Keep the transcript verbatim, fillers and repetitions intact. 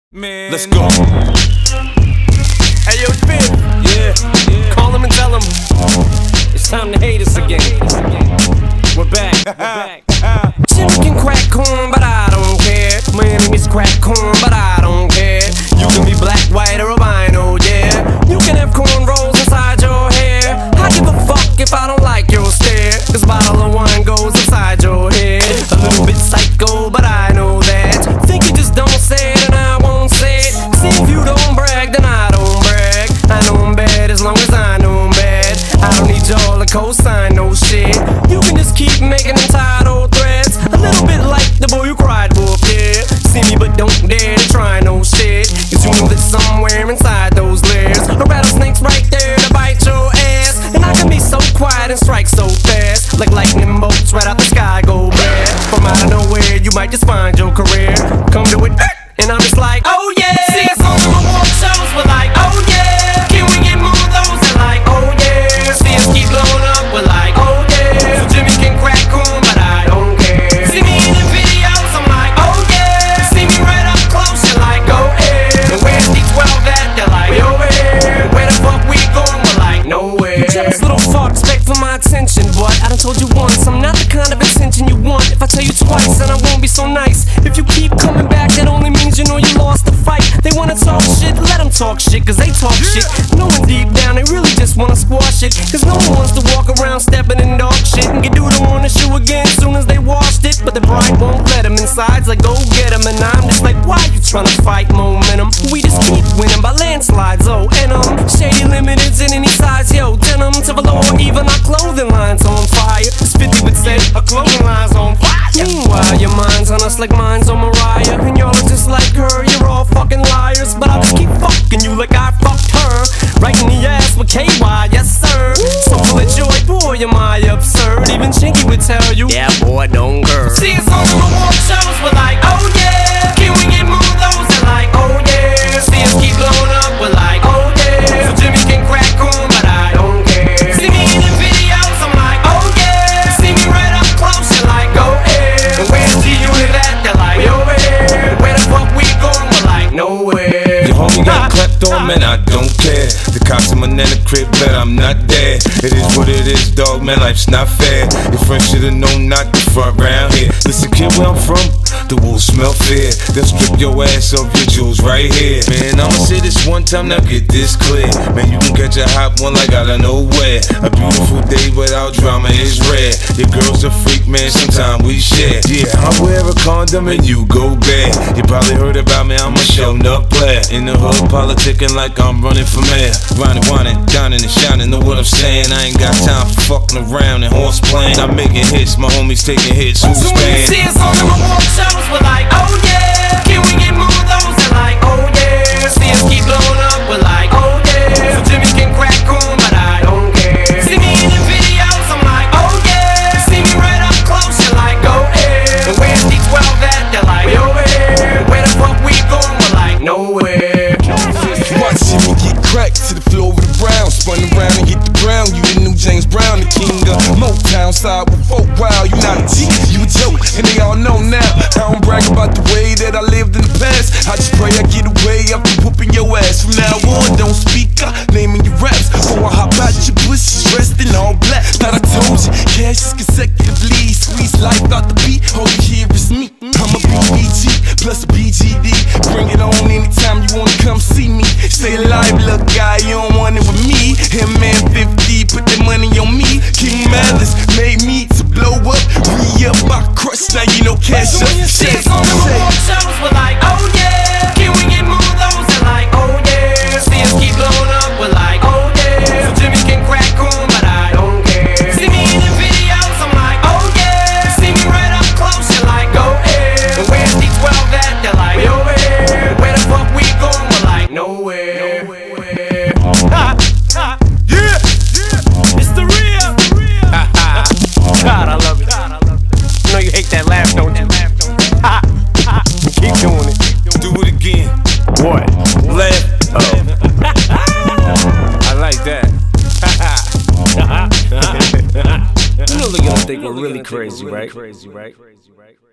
Man, let's go. Hey yo, Fifth. Yeah, yeah. Call him and tell him it's time to hate us again. We're back. We're back. Jimmy can crack corn, but I don't care. My enemies crack corn, but I don't care. You can be black, white, or albino, yeah. You can have corn rolls inside your hair. I give a fuck if I don't like your stare. This bottle of wine goes inside your head. A little bit psycho, but I know that. Think you just don't say it and I won't say it. See if you don't brag, then I don't brag. I know I'm bad as long as I know I'm bad. I don't need y'all to co-sign no shit. You can just keep making entitled threats. A little bit like the boy who cried wolf, yeah. See me but don't dare to try no shit. Cause you know that somewhere inside those layers a rattlesnake's right there to bite your ass. And I can be so quiet and strike so fast, like lightning bolts right out the sky go bad. From out of nowhere you might just find your career. Come to it and I'm just like, oh yeah. See us on the award shows, we're like, oh yeah. Can we get more of those? They're like, oh yeah. See us keep blowing up, we're like, oh yeah. So Jimmy can crack corn, but I don't care. See me in the videos, I'm like, oh yeah. See me right up close, you're like, go ahead. And where's D twelve at? They're like, we over here. Where the fuck we going? We're like, nowhere. You jealous little fucks beg for my attention, but I done told you once, I'm not the kind of attention you want. If I tell you twice, then I won't be so nice. If you keep coming back, that only means you know you lost the fight. They wanna talk shit, let them talk shit, cause they talk shit. Knowing deep down they really just wanna squash it. Cause no one wants to walk around stepping in dog shit and get dude on the shoe again soon as they washed it. But the pride won't let them inside, it's like go get them. And I'm just like, why you tryna fight momentum? We just keep winning by landslides, oh. And um, Shady Limited's in any size, yo. Denim to below, even our clothing line's on fire. It's fifty percent, our clothing line's on fire. Meanwhile, your mind's on us like mine's on Mariah. And y'all are just like her, you're all fucking liars. But I'll just keep fucking you like I fucked her. Right in the ass with K Y, yes sir. So full of joy, boy, am I absurd. Even Chinky would tell you, yeah boy, don't curve. See us on the award shows, we're like, oh yeah. Can we get more of those? They're like, oh yeah. See us keep blowing up, we're like, oh yeah. So Jimmy can crack corn, but I don't care. See me in the videos, I'm like, oh yeah. See me right up close, you're like, go ahead. And where's G Unit at? They're like, we over here. Where the fuck we going? We're like, nowhere. Your homie got clapped on, man, I don't care. The cops in my nana crib, but I'm not there. It is what it is, dog, man, life's not fair. Your friends should've known not to front round here. Listen, kid, where I'm from, the wolves smell fear. They'll strip your ass of your jewels right here. Man, I'ma say this one time, now get this clear. Man, you can catch a hot one like out of nowhere. A beautiful day without drama is rare. Your girl's a freak, man, sometime we share. Yeah, I wear a condom and you go bad. You probably heard about me, I'm a shown up player. In the hood, politicking like I'm running for mayor. Grinding, whining, dining and shining, know what I'm saying? I ain't got time for fucking around and horse playing. I'm making hits, my homies taking hits, who's so paying? See us on the award shows, we're like, oh yeah. Can we get more of those? They're like, oh yeah. See us keep blowing up, we're like, oh yeah. So Jimmy can crack corn, but I don't care. See me in the videos, I'm like, oh yeah. See me right up close, you're like, go ahead. And where's D twelve at? They're like, we over here. Where the fuck we going? We're like, nowhere. Watch Jimmy get cracked to the floor with the brown. Spun around and hit the ground. You the new James Brown, the king of Motown. Side with folk wild. You not a G, you a joke, and they all know now. I don't brag about the way that I lived in the past. I just pray I get away after whooping your ass. From now on, don't speak up, naming your raps. Before I hop out your bushes, dressed in all black. Thought I told you, cash is consecutively. Squeeze life out the beat, all you hear is me. I'm a B B G plus a B G D. Bring it on anytime you wanna come see me. Stay alive, little guy, you don't want it with me. Him man fifty, put that money on me. King Malice made me to blow up. Re-up my crush, now you know cash up. See us on the award shows, we're like, oh yeah. Can we get more of those? They're like, oh yeah. See us keep blowing up, we're like, oh yeah. So Jimmy can crack corn, but I don't care. See me in the videos, I'm like, oh yeah. See me right up close, you're like, go ahead. And where's D twelve at? They're like, we over here. Where the fuck we going? We're like, nowhere. Nowhere. Ha, ha, yeah, yeah. It's the real. God, I love it. You know you hate that laugh, don't you? Ha, ha. Keep doing it. Do it again. What? Laugh. Oh. I like that. You know they're gonna think we're really crazy, right?